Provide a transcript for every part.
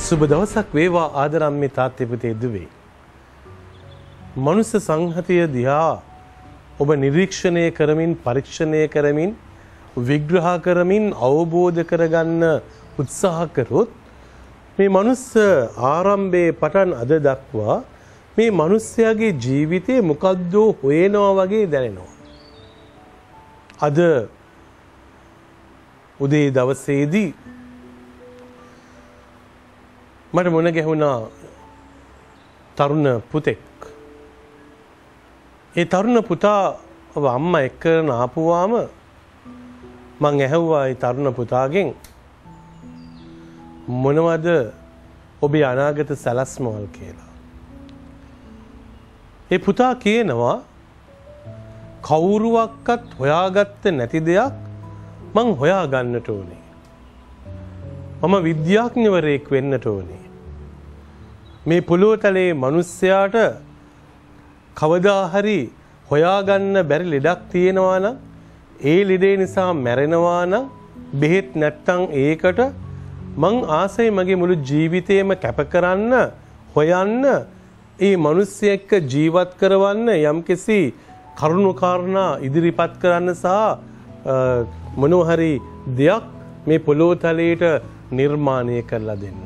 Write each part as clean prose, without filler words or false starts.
සුබ දවසක් වේවා ආදරම්මේ තාත්තේ පුතේ දුවේ. මනුස්ස සංහතිය දිහා ඔබ නිරීක්ෂණය කරමින් පරීක්ෂණය කරමින් විග්‍රහ කරමින් අවබෝධ කරගන්න උත්සාහ කරොත් මේ මනුස්ස ආරම්භයේ පටන් අද දක්වා මේ මනුස්සයාගේ ජීවිතේ මොකද්ද හොයනවා වගේ දැනෙනවා. අද උදේ දවසේදී මට මොන ගැහුණා තරුණ පුතෙක්. ඒ තරුණ පුතා ඔබ අම්මා එක්ක නාපුවාම මං ඇහුවා ඒ තරුණ පුතාගෙන් මොනවද ඔබේ අනාගත සැලැස්මවල් කියලා. ඒ පුතා කියනවා කවුරුවක්වත් හොයාගත්ත නැති දෙයක් මං හොයාගන්නට ඕනේ. මම විද්‍යාඥවරයෙක් වෙන්නට ඕනේ. මේ පොළොව තලයේ මිනිස්සයාට කවදා හරි හොයාගන්න බැරි ලෙඩක් තියෙනවා නම් ඒ ලෙඩේ නිසා මැරෙනවා නම් බෙහෙත් නැත්තම් ඒකට මං ආසයි මගේ මුළු ජීවිතේම කැප කරන්න හොයන්න ඒ මිනිස්සෙ එක්ක ජීවත් කරවන්න යම්කිසි කරුණු කාරණා ඉදිරිපත් කරන්න සහ මොනවා හරි දෙයක් මේ පොළොව තලයට නිර්මාණය කරලා දෙන්න.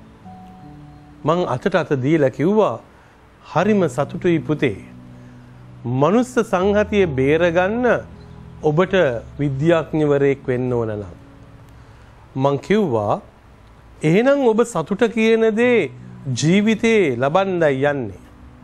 මං අතට අත දීලා කිව්වා හරිම සතුටුයි පුතේ. මනුස්ස සංහතිය බේරගන්න ඔබට විද්‍යාඥවරයෙක් වෙන්න ඕන නම්. මං කිව්වා එහෙනම් ඔබ සතුට කියන දේ ජීවිතේ ලබන්නයි යන්නේ.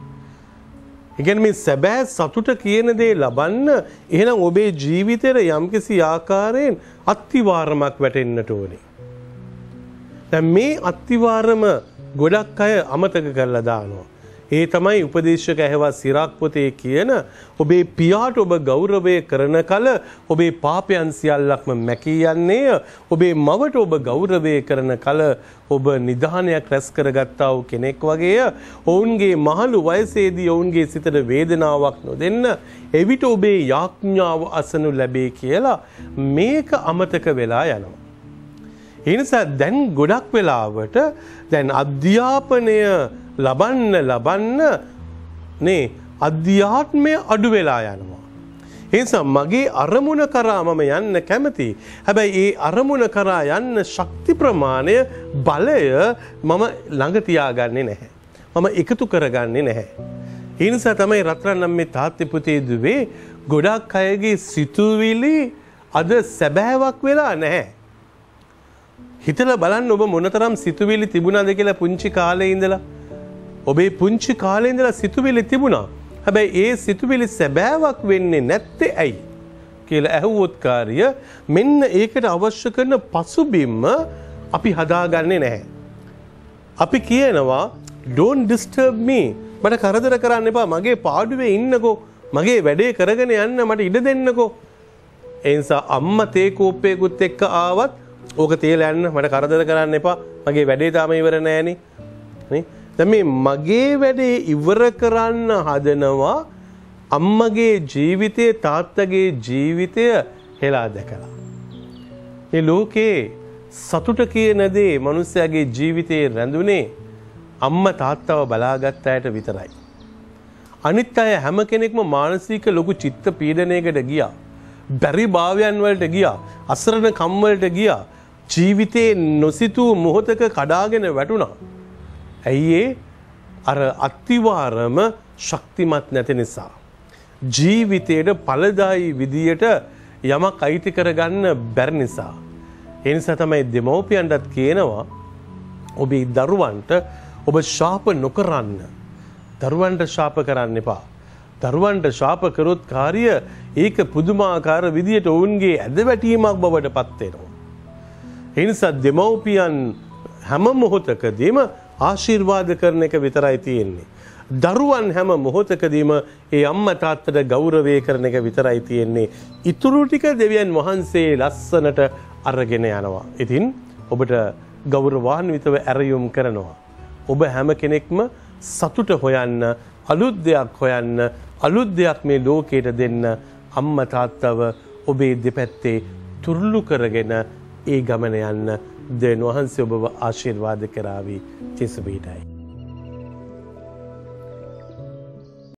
ඒ කියන්නේ මේ සැබෑ සතුට කියන දේ ලබන්න එහෙනම් ඔබේ ජීවිතේට යම්කිසි ආකාරයෙන් අත්තිවාරමක් වැටෙන්නට ඕනේ. දැන් මේ අත්තිවාරම ගොඩක් අය අමතක කරලා දානවා. ඒ තමයි උපදේශක ඇහවත් සිරාක් පොතේ කියන ඔබේ පියාට ඔබ ගෞරවය කරන කල ඔබේ පාපයන් සියල්ලක්ම මැකී යන්නේය. ඔබේ මවට ඔබ ගෞරවය කරන කල ඔබ නිධානයක් රැස් කරගත්තා වූ කෙනෙක් වගේය. ඔවුන්ගේ මහලු වයසේදී ඔවුන්ගේ සිතට වේදනාවක් නොදෙන්න එවිට ඔබේ යාඥාව අසනු ලැබේ කියලා මේක අමතක වෙලා යනවා. ඒ නිසා දැන් ගොඩක් වෙලාවට දැන් අධ්‍යාපනය ලබන්න නේ අධ්‍යාත්මය අඩු වෙලා යනවා. ඒ නිසා මගේ අරමුණ කරා මම යන්න කැමතියි. හැබැයි ඒ අරමුණ කරා යන්න ශක්ති ප්‍රමාණය බලය මම ළඟ තියාගන්නේ නැහැ. මම එකතු කරගන්නේ නැහැ. ඒ නිසා තමයි රත්රන් අම්මේ තාත්තේ පුතේ දුවේ ගොඩක් අයගේ සිතුවිලි අද සැබෑවක් වෙලා නැහැ. හිතලා බලන්න ඔබ මොනතරම් සිතුවිලි තිබුණාද කියලා පුංචි කාලේ ඉඳලා. ඔබේ පුංචි කාලේ ඉඳලා සිතුවිලි තිබුණා. හැබැයි ඒ සිතුවිලි සැබෑවක් වෙන්නේ නැත්තේ ඇයි කියලා ඇහුවොත් කාර්ය මෙන්න ඒකට අවශ්‍ය කරන පසුබිම අපි හදාගන්නේ නැහැ. අපි කියනවා don't disturb me. මට කරදර කරන්න එපා. මගේ පාඩුවේ ඉන්නකෝ. මගේ වැඩේ කරගෙන යන්න මට ඉඩ දෙන්නකෝ. ඒ නිසා අම්මා තේ කෝප්පයකුත් එක්ක ආවත් ඕක තියලා යන්න මට කරදර කරන්න එපා. මගේ වැඩේ තාම ඉවර නෑනේ. නේ? දැන් මේ මගේ වැඩේ ඉවර කරන්න හදනවා අම්මගේ ජීවිතය තාත්තගේ ජීවිතය හෙලා දැකලා. මේ ලෝකේ සතුට කියන දේ මිනිස්යාගේ ජීවිතේ රැඳුනේ අම්මා තාත්තව බලාගත් අයට විතරයි. අනිත් අය හැම කෙනෙක්ම මානසික ලොකු චිත්ත පීඩනයකට ගියා. බැරි භාවයන් වලට ගියා. අසරණ කම් වලට ගියා. ජීවිතේ නොසිතූ මොහොතක කඩාගෙන වැටුණා. ඇයි අර අත්තිවාරම ශක්තිමත් නැති නිසා. ජීවිතයට ඵලදායී විදියට යමක් අයිති කරගන්න බැරි නිසා. ඒ නිසා තමයි දෙමව්පියන්ටත් කියනවා ඔබේ දරුවන්ට ඔබ ශාප නොකරන්න. දරුවන්ට ශාප කරන්න එපා. දරුවන්ට ශාප කරොත් කාර්ය ඒක පුදුමාකාර විදියට ඔවුන්ගේ ඇදවැටීමක් බවට පත් වෙනවා. ඒ නිසා දෙමව්පියන් හැම මොහොතකදීම ආශිර්වාද කරන එක විතරයි තියෙන්නේ. දරුවන් හැම මොහොතකදීම ඒ අම්මා තාත්තට ගෞරවය කරන එක විතරයි තියෙන්නේ. ඊටු ටික දෙවියන් වහන්සේ ලස්සනට අරගෙන යනවා. ඉතින් ඔබට ගෞරවාන්විතව ඇරයුම් කරනවා. ඔබ හැම කෙනෙක්ම සතුට හොයන්න, අලුත් දෙයක් හොයන්න, අලුත් දෙයක් මේ ලෝකයට දෙන්න අම්මා තාත්තව ඔබේ දෙපැත්තේ තුරුළු කරගෙන ඒ ගමන යන්න දෙවියන් වහන්සේ ඔබව ආශිර්වාද කරાવી. ජේසුස් පිටයි.